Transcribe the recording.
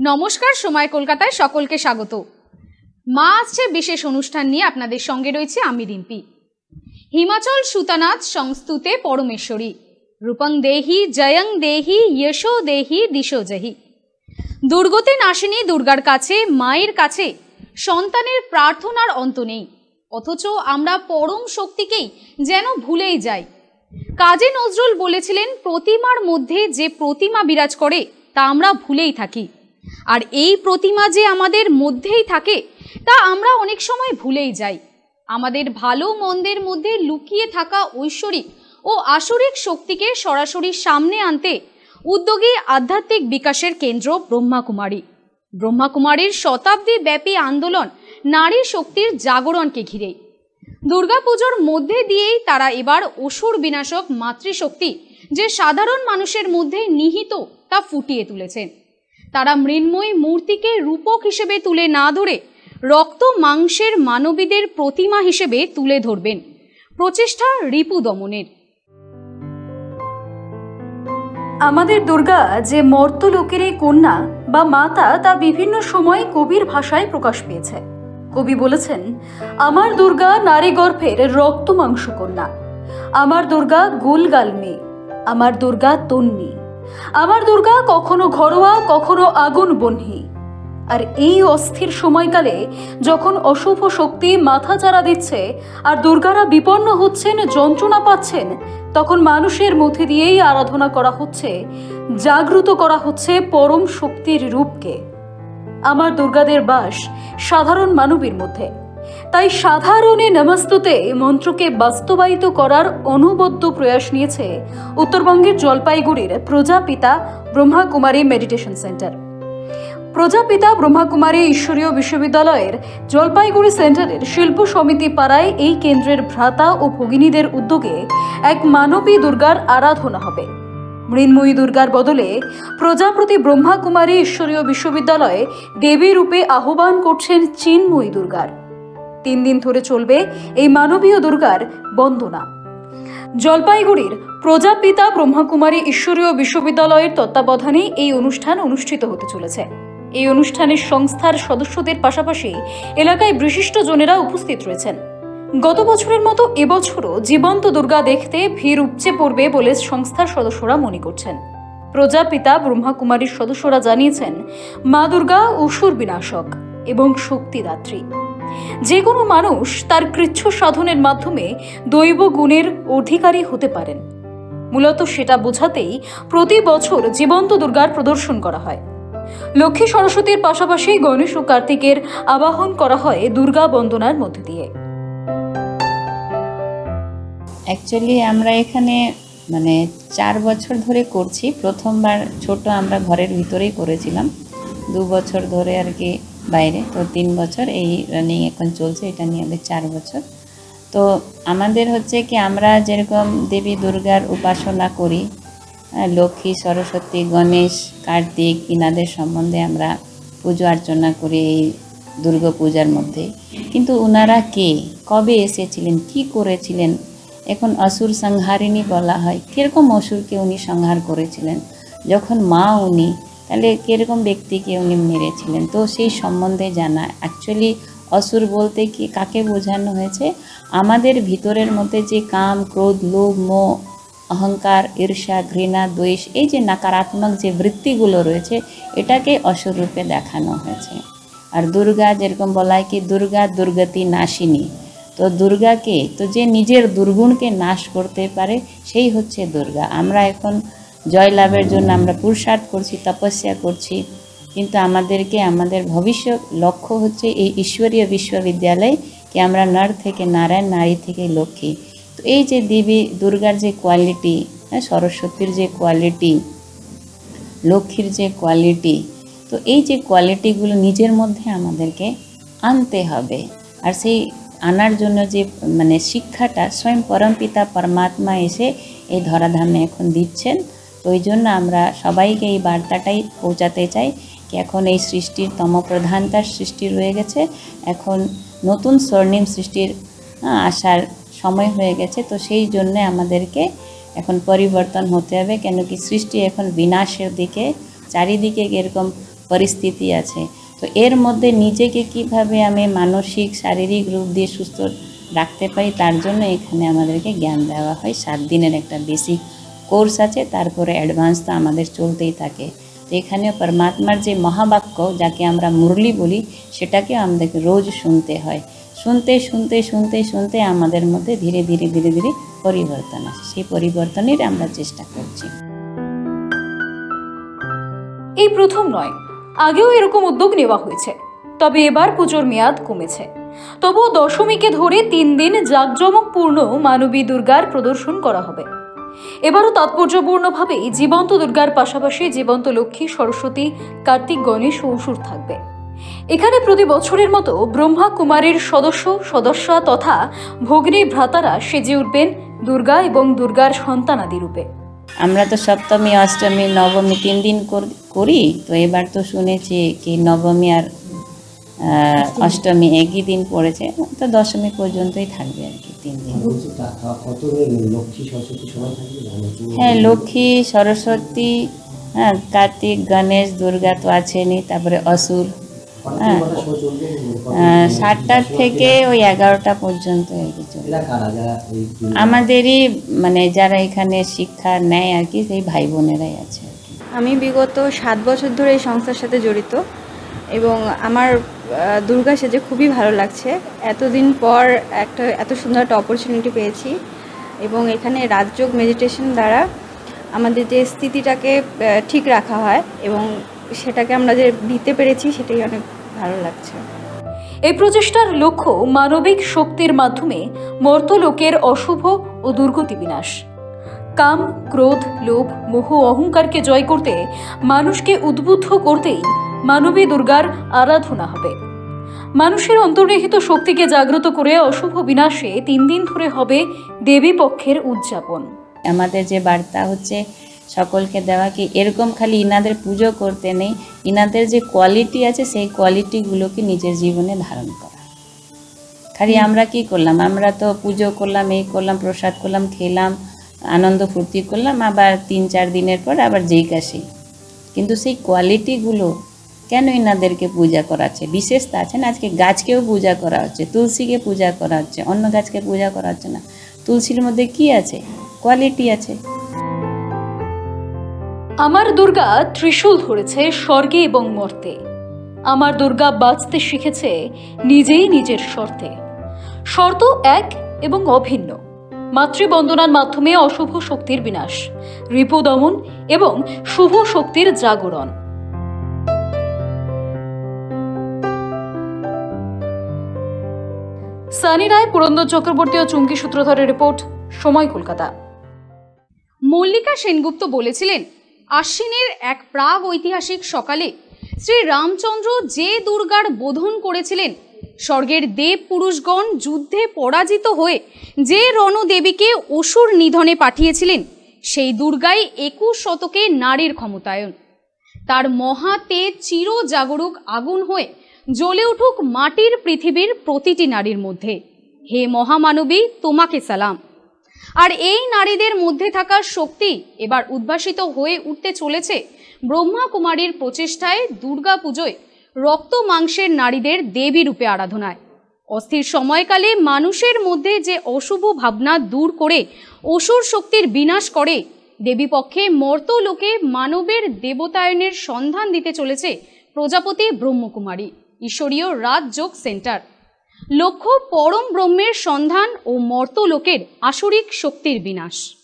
নমস্কার, সময় কলকাতায় সকলকে স্বাগত। মা আসছে বিশেষ অনুষ্ঠান নিয়ে আপনাদের সঙ্গে রয়েছে আমি রিম্পি। হিমাচল সুতানাথ সংস্তুতে পরমেশ্বরী রূপং দেহি জয়ং দেহি যশো দেহি দিশো জহি। দুর্গতি নাশিনী দুর্গার কাছে, মায়ের কাছে সন্তানের প্রার্থনার অন্ত নেই, অথচ আমরা পরম শক্তিকেই যেন ভুলেই যাই। কাজী নজরুল বলেছিলেন, প্রতিমার মধ্যে যে প্রতিমা বিরাজ করে তা আমরা ভুলেই থাকি, আর এই প্রতিমা যে আমাদের মধ্যেই থাকে তা আমরা অনেক সময় ভুলেই যাই। আমাদের ভালো মন্দের মধ্যে লুকিয়ে থাকা ঐশ্বরিক ও আসরিক শক্তিকে সরাসরি সামনে আনতে উদ্যোগী আধ্যাত্মিক বিকাশের কেন্দ্র ব্রহ্মাকুমারী। ব্রহ্মাকুমারীর শতাব্দী ব্যাপী আন্দোলন নারী শক্তির জাগরণকে ঘিরে। দুর্গাপুজোর মধ্যে দিয়েই তারা এবার অসুর বিনাশক মাতৃশক্তি যে সাধারণ মানুষের মধ্যে নিহিত তা ফুটিয়ে তুলেছেন। তারা মৃন্ময়ী মূর্তিকে রূপক হিসেবে তুলে না ধরে রক্ত মাংসের মানবীদের প্রতিমা হিসেবে তুলে ধরবেন, প্রচেষ্টা রিপু দমনের। আমাদের দুর্গা যে মর্ত্যলোকেরই কন্যা বা মাতা তা বিভিন্ন সময় কবির ভাষায় প্রকাশ পেয়েছে। কবি বলেছেন, আমার দুর্গা নারী গর্ভের রক্ত মাংস কন্যা, আমার দুর্গা গোলগাল মেয়ে, আমার দুর্গা তন্নি, আমার দুর্গা কখনো ঘরোয়া কখনো আগুন বহ্নি। আর এই অস্থির সময়কালে যখন অশুভ শক্তি মাথা চাড়া দিচ্ছে আর দুর্গারা বিপন্ন হচ্ছেন, যন্ত্রণা পাচ্ছেন, তখন মানুষের মধ্যে দিয়েই আরাধনা করা হচ্ছে, জাগ্রত করা হচ্ছে পরম শক্তির রূপকে। আমার দুর্গাদের বাস সাধারণ মানবীর মধ্যে, তাই সাধারণে নমস্তুতে মন্ত্রকে বাস্তবায়িত করার অনবদ্য প্রয়াস নিয়েছে উত্তরবঙ্গের জলপাইগুড়ির প্রজাপিতা ব্রহ্মাকুমারী মেডিটেশন সেন্টার। প্রজাপিতা ব্রহ্মাকুমারী ঈশ্বরীয় বিশ্ববিদ্যালয়ের জলপাইগুড়ি সেন্টারের শিল্প সমিতি পাড়ায় এই কেন্দ্রের ভ্রাতা ও ভগিনীদের উদ্যোগে এক মানবী দুর্গার আরাধনা হবে। মৃন্ময়ী দুর্গার বদলে প্রজাপতি ব্রহ্মাকুমারী ঈশ্বরীয় বিশ্ববিদ্যালয়ে দেবী রূপে আহ্বান করছেন চিন্ময়ী দুর্গার। 3 দিন ধরে চলবে এই মানবীয় দুর্গার বন্দনা। জলপাইগুড়ির প্রজাপিতা ব্রহ্মাকুমারী ঈশ্বরীয় বিশ্ববিদ্যালয়ের তত্ত্বাবধানে এই অনুষ্ঠান অনুষ্ঠিত হতে চলেছে। এই অনুষ্ঠানের সংস্থার সদস্যদের পাশাপাশি এলাকায় বিশিষ্টজনেরা উপস্থিত রয়েছেন। গত বছরের মতো এবছরও জীবন্ত দুর্গা দেখতে ভিড় উপচে পড়বে বলে সংস্থার সদস্যরা মনে করছেন। প্রজাপিতা ব্রহ্মাকুমারীর সদস্যরা জানিয়েছেন, মা দুর্গা অসুর বিনাশক এবং শক্তিদাত্রী। যে কোনো মানুষ তার কৃচ্ছ সাধনের মাধ্যমে দৈব গুণের অধিকারী হতে পারেন। মূলত সেটা বোঝাতেই প্রতি বছর জীবন্ত দুর্গার প্রদর্শন করা হয়। লক্ষ্মী সরস্বতীর পাশাপাশি গণেশ ও কার্তিকের আবাহন করা হয় দুর্গা বন্দনার মধ্যে দিয়ে। অ্যাকচুয়ালি আমরা এখানে 4 বছর ধরে করছি। প্রথমবার ছোট আমরা ঘরের ভিতরেই করেছিলাম, 2 বছর ধরে আর কি বাইরে, তো 3 বছর এই রানিং এখন চলছে, এটা নিয়ে আমাদের 4 বছর। তো আমাদের হচ্ছে কি, আমরা যেরকম দেবী দুর্গার উপাসনা করি, লক্ষ্মী সরস্বতী গণেশ কার্তিক ইনাদের সম্বন্ধে আমরা পুজো অর্চনা করি এই দুর্গা পূজার মধ্যে। কিন্তু ওনারা কে, কবে এসেছিলেন, কি করেছিলেন, এখন অসুর সংহারিণী বলা হয়, কীরকম অসুরকে উনি সংহার করেছিলেন, যখন মা উনি, তাহলে কীরকম ব্যক্তিকে উনি মেরেছিলেন, তো সেই সম্বন্ধে জানা। অ্যাকচুয়ালি অসুর বলতে কি কাকে বোঝানো হয়েছে, আমাদের ভিতরের মধ্যে যে কাম ক্রোধ লোভ মোহ অহংকার ঈর্ষা ঘৃণা দ্বেষ, এই যে নকারাত্মক যে বৃত্তিগুলো রয়েছে, এটাকে অসুর রূপে দেখানো হয়েছে। আর দুর্গা যেরকম বলা হয় কি দুর্গা দুর্গতি নাশিনী, তো দুর্গাকে, তো যে নিজের দুর্গুণকে নাশ করতে পারে সেই হচ্ছে দুর্গা। আমরা এখন জয় লাভের জন্য আমরা পুরুষার্থ করছি, তপস্যা করছি, কিন্তু আমাদেরকে আমাদের ভবিষ্যৎ লক্ষ্য হচ্ছে এই ঈশ্বরীয় বিশ্ববিদ্যালয়, কি আমরা নর থেকে নারায়ণ, নারী থেকে লক্ষ্মী। তো এই যে দেবী দুর্গার যে কোয়ালিটি, সরস্বতীর যে কোয়ালিটি, লক্ষ্মীর যে কোয়ালিটি, তো এই যে কোয়ালিটিগুলো নিজের মধ্যে আমাদেরকে আনতে হবে। আর সেই আনার জন্য যে শিক্ষাটা স্বয়ং পরমপিতা পরমাত্মা এসে এই ধরাধামে এখন দিচ্ছেন। তো ওই জন্য আমরা সবাইকে এই বার্তাটাই পৌঁছাতে চাই কি এখন এই সৃষ্টির তমপ্রধানতার সৃষ্টি রয়ে গেছে, এখন নতুন স্বর্ণিম সৃষ্টির আসার সময় হয়ে গেছে। তো সেই জন্যে আমাদেরকে এখন পরিবর্তন হতে হবে, কেন কি সৃষ্টি এখন বিনাশের দিকে, চারিদিকে এরকম পরিস্থিতি আছে। তো এর মধ্যে নিজেকে কিভাবে আমি মানসিক শারীরিক রূপ দিয়ে সুস্থ রাখতে পারি তার জন্য এখানে আমাদেরকে জ্ঞান দেওয়া হয়। 7 দিনের একটা বেসিক কোর্স আছে, তারপরে অ্যাডভান্স তো আমাদের চলতেই থাকে। তো এখানে পরমাত্মার যে মহাবাক্য যাকে আমরা মুরলি বলি সেটাকে আমাদেরকে রোজ শুনতে হয়। শুনতে শুনতে শুনতে শুনতে আমাদের মধ্যে ধীরে ধীরে ধীরে ধীরে পরিবর্তন আসে। সেই পরিবর্তনের আমরা চেষ্টা করছি। এই প্রথম নয়, আগেও এরকম উদ্যোগ নেওয়া হয়েছে, তবে এবার পুজোর মেয়াদ কমেছে। তবুও দশমীকে ধরে 3 দিন জাঁকজমকপূর্ণ মানবী দুর্গার প্রদর্শন করা হবে। এবারও তাৎপর্যপূর্ণভাবে জীবন্ত দুর্গার পাশাপাশি জীবন্ত লক্ষ্মী, সরস্বতী, কার্তিক, গণেশ ও অসুর থাকবে। এখানে প্রতি বছরের মতো ব্রহ্মা কুমারীর সদস্যা তথা ভগ্নী ভ্রাতারা সেজে উঠবেন দুর্গা এবং দুর্গার সন্তানাদি রূপে। আমরা তো সপ্তমী, অষ্টমী, নবমী 3 দিন করি। তো এবার তো শুনেছি কি নবমী আর অষ্টমী একই দিন পড়েছে, তো দশমী পর্যন্তই থাকবে আর কি 3 দিন। হ্যাঁ, লক্ষ্মী, সরস্বতী, হ্যাঁ, কার্তিক, গণেশ, দুর্গা তো আছেনই, তারপরে অসুর। হ্যাঁ, 7টা থেকে ওই 11টা পর্যন্ত আর কি চলে। আমাদেরই মানে যারা এখানে শিক্ষা নেয় আর কি, সেই ভাই বোনেরাই আছে আর কি। আমি বিগত 7 বছর ধরে এই সংস্থার সাথে জড়িত এবং আমার দুর্গা সেজে খুবই ভালো লাগছে। এতদিন পর এত সুন্দর একটা অপরচুনিটি পেয়েছি এবং এখানে রাজযোগ মেডিটেশন দ্বারা আমাদের যে স্থিতিটাকে ঠিক রাখা হয় এবং সেটাকে আমরা যে দিতে পেরেছি সেটাই অনেক ভালো লাগছে। এই প্রচেষ্টার লক্ষ্য মানবিক শক্তির মাধ্যমে মর্ত্যলোকের অশুভ ও দুর্গতি বিনাশ। কাম, ক্রোধ, লোভ, মোহ, অহংকারকে জয় করতে, মানুষকে উদ্বুদ্ধ করতেই মানবী দুর্গার আরাধনা হবে। মানুষের অন্তর্নিহিত শক্তিকে জাগ্রত করে অশুভ বিনাশে 3 দিন ধরে হবে দেবী পক্ষের উদযাপন। আমাদের যে বার্তা হচ্ছে সকলকে দেওয়া কি এরকম খালি ইনাদের পুজো করতে নেই, ইনাদের যে কোয়ালিটি আছে সেই কোয়ালিটিগুলোকে নিজের জীবনে ধারণ করা। খালি আমরা কি করলাম, আমরা তো পুজো করলাম, এই করলাম, প্রসাদ করলাম, খেলাম, আনন্দ ফুর্তি করলাম, আবার 3-4 দিনের পর আবার যেই কাশি। কিন্তু সেই কোয়ালিটিগুলো কেন ইনাদেরকে পূজা করাচ্ছে? বিশেষতা আছে না, আজকে গাছকেও পূজা করা হচ্ছে, তুলসীকে পূজা করা হচ্ছে, অন্য গাছকে পূজা করা হচ্ছে না। তুলসীর মধ্যে কি আছে? কোয়ালিটি আছে। আমার দুর্গা ত্রিশূল ধরেছে স্বর্গে এবং মর্তে। আমার দুর্গা বাঁচতে শিখেছে নিজেই নিজের শর্তে। শর্ত এক এবং অভিন্ন। মাতৃবন্দনার মাধ্যমে অশুভ শক্তির বিনাশ, রিপু দমন এবং শুভ শক্তির জাগরণ। সানি রায়, পুরন্দর চক্রবর্তী ও চুমকি সূত্রধরের রিপোর্ট, সময়, কলকাতা। মল্লিকা সেনগুপ্ত বলেছিলেন, আশ্বিনের এক প্রাগ ঐতিহাসিক সকালে শ্রী রামচন্দ্র যে দুর্গার বোধন করেছিলেন, স্বর্গের দেব পুরুষগণ যুদ্ধে পরাজিত হয়ে যে রণদেবীকে অসুর নিধনে পাঠিয়েছিলেন, সেই দুর্গাই 21 শতকে নারীর ক্ষমতায়ন। তার মহা তেজ চির জাগরুক আগুন হয়ে জ্বলে উঠুক মাটির পৃথিবীর প্রতিটি নারীর মধ্যে। হে মহামানবী, তোমাকে সালাম। আর এই নারীদের মধ্যে থাকা শক্তি এবার উদ্ভাসিত হয়ে উঠতে চলেছে ব্রহ্মা কুমারীর প্রচেষ্টায় দুর্গা পুজোয় রক্ত মাংসের নারীদের দেবী রূপে আরাধনায়। অস্থির সময়কালে মানুষের মধ্যে যে অশুভ ভাবনা দূর করে অসুর শক্তির বিনাশ করে দেবীপক্ষে মর্ত্যলোকে মানবের দেবতায়নের সন্ধান দিতে চলেছে প্রজাপতি ব্রহ্মকুমারী ঈশ্বরীয় রাজযোগ সেন্টার। লক্ষ্য পরম ব্রহ্মের সন্ধান ও মর্ত্যলোকের আসরিক শক্তির বিনাশ।